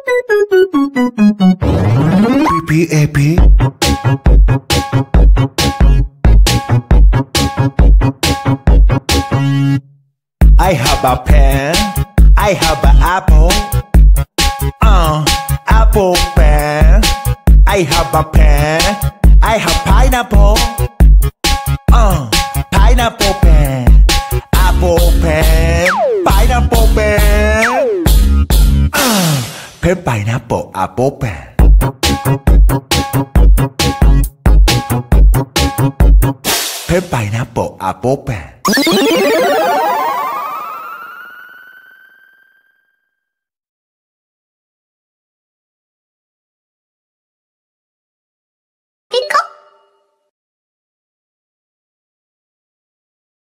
PPAP. I have a pen, I have an apple. Apple pen. I have a pen, I have pineapple. Pineapple pen. Apple pen, pineapple pen. Pen pineapple apple pen. Pen pineapple apple pen.